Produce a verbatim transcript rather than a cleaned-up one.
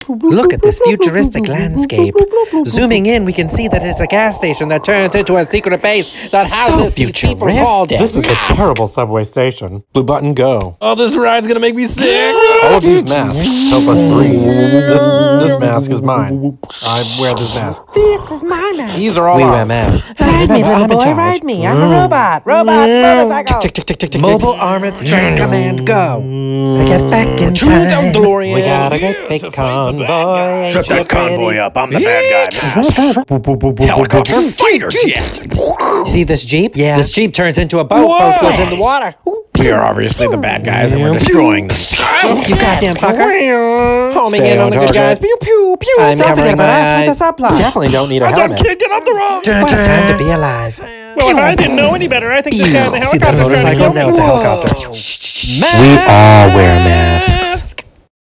Look at this futuristic landscape. Zooming in, we can see that it's a gas station that turns into a secret base that houses So these people called This is a terrible subway station. Blue button, go. Oh, this ride's gonna make me sick. All of these masks help us breathe. This this mask is mine. I wear this mask. This is my mask. These are all We ours. wear masks. Ride me, little boy, ride me. I'm a robot. Robot motorcycle. Mobile armored strike command, go. I get back in Juno time. DeLorean. We got a great Yeah, big to fight the bad convoy. guys. Shut that convoy up. I'm the bad guy. Helicopter fighter jet. See this Jeep? Yeah. This Jeep turns into a boat. Whoa. Boat goes in the water. We are obviously the bad guys and we're destroying them. You goddamn fucker. Homing Stay in on on the good target. guys. Pew, pew, pew. I'm Don't forget covering about my us with the subplot. Definitely don't need a I helmet. can't get off the road. What a time to be alive. Well, if I didn't know any better, I think this guy in the See that helicopter's trying to motorcycle? go. Now it's a Whoa. helicopter. We all wear masks.